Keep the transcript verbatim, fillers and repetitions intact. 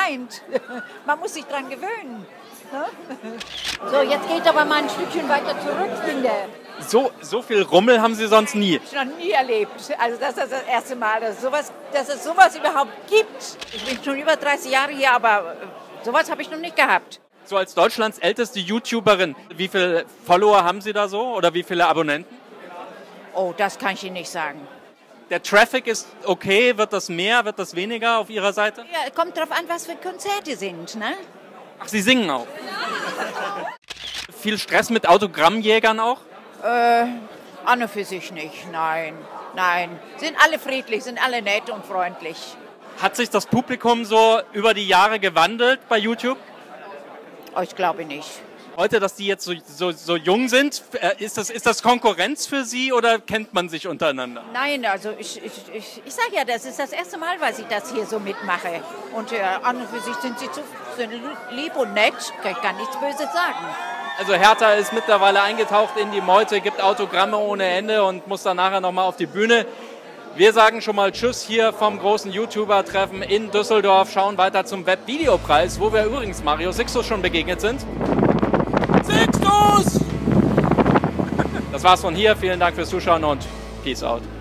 gemeint. Man muss sich dran gewöhnen. So, jetzt geht aber mal ein Stückchen weiter zurück, finde. So, so viel Rummel haben Sie sonst nie? Ich habe noch nie erlebt. Also das ist das erste Mal, dass, sowas, dass es sowas überhaupt gibt. Ich bin schon über dreißig Jahre hier, aber sowas habe ich noch nicht gehabt. So als Deutschlands älteste YouTuberin, wie viele Follower haben Sie da so oder wie viele Abonnenten? Oh, das kann ich Ihnen nicht sagen. Der Traffic ist okay, wird das mehr, wird das weniger auf Ihrer Seite? Ja, kommt drauf an, was für Konzerte sind, ne? Ach, Sie singen auch? Viel Stress mit Autogrammjägern auch? Äh, an und für sich nicht, nein, nein. Sind alle friedlich, sind alle nett und freundlich. Hat sich das Publikum so über die Jahre gewandelt bei YouTube? Oh, ich glaube nicht. Heute, dass die jetzt so, so, so jung sind, ist das, ist das Konkurrenz für Sie oder kennt man sich untereinander? Nein, also ich, ich, ich, ich sage ja, das ist das erste Mal, dass ich das hier so mitmache. Und äh, an und für sich sind sie zu, sind lieb und nett, kann ich gar nichts Böses sagen. Also Hertha ist mittlerweile eingetaucht in die Meute, gibt Autogramme ohne Ende und muss dann nachher nochmal auf die Bühne. Wir sagen schon mal Tschüss hier vom großen YouTuber-Treffen in Düsseldorf, schauen weiter zum Webvideopreis, wo wir übrigens Mario Sixtus schon begegnet sind. Sixtus! Das war's von hier, vielen Dank fürs Zuschauen und Peace out.